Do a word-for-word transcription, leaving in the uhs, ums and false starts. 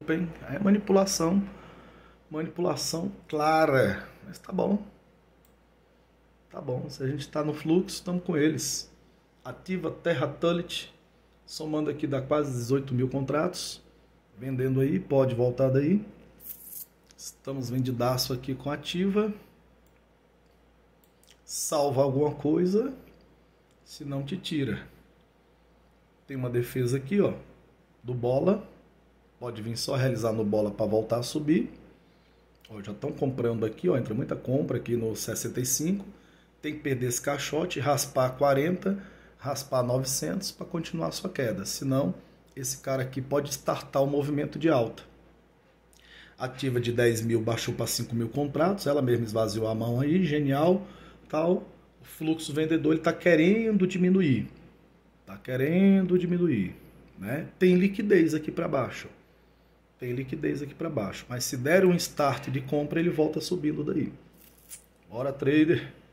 desculpa, hein? É manipulação, manipulação clara. Mas tá bom. Tá bom, se a gente está no fluxo, estamos com eles. Ativa Terra Tullet, somando aqui dá quase dezoito mil contratos. Vendendo aí, pode voltar daí. Estamos vendidaço aqui com Ativa. Salva alguma coisa, se não te tira. Tem uma defesa aqui, ó, do bola. Pode vir só realizar no bola para voltar a subir. Ó, já estão comprando aqui, ó, entra muita compra aqui no sessenta e cinco. Tem que perder esse caixote, raspar quarenta, raspar novecentos para continuar a sua queda. Senão, esse cara aqui pode startar o movimento de alta. Ativa de dez mil baixou para cinco mil contratos, ela mesma esvaziou a mão aí, genial, tal. O fluxo vendedor está querendo diminuir, está querendo diminuir, né? Tem liquidez aqui para baixo, tem liquidez aqui para baixo, mas se der um start de compra, ele volta subindo daí. Bora, trader!